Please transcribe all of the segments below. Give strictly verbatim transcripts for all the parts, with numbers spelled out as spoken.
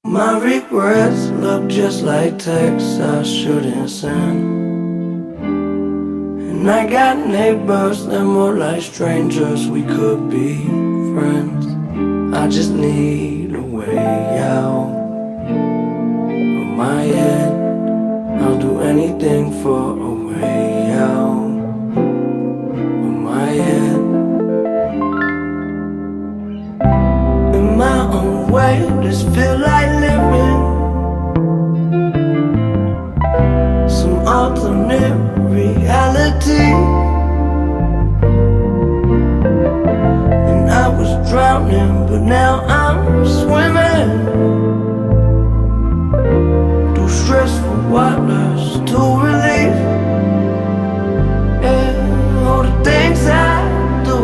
My regrets look just like texts I shouldn't send. And I got neighbors that more like strangers, we could be friends. I just need a way out of my head. I'll do anything for a way out of my head. In my own way, this feel like living some alternate reality. And I was drowning, but now I'm swimming through stressful waters to relief. Yeah, all the things I do,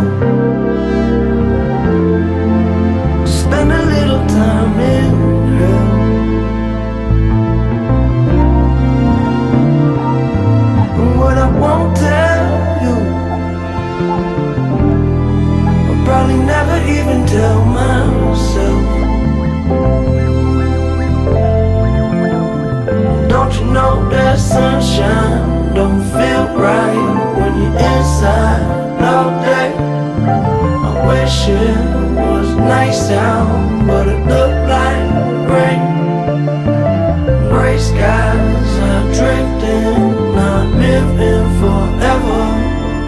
spend a little time in hell. And what I won't tell you, I'll probably never even tell myself. Don't you know that sunshine don't feel right when you're inside all day? I wish it was nice out, but it looked like rain. Gray skies are drifting, not living.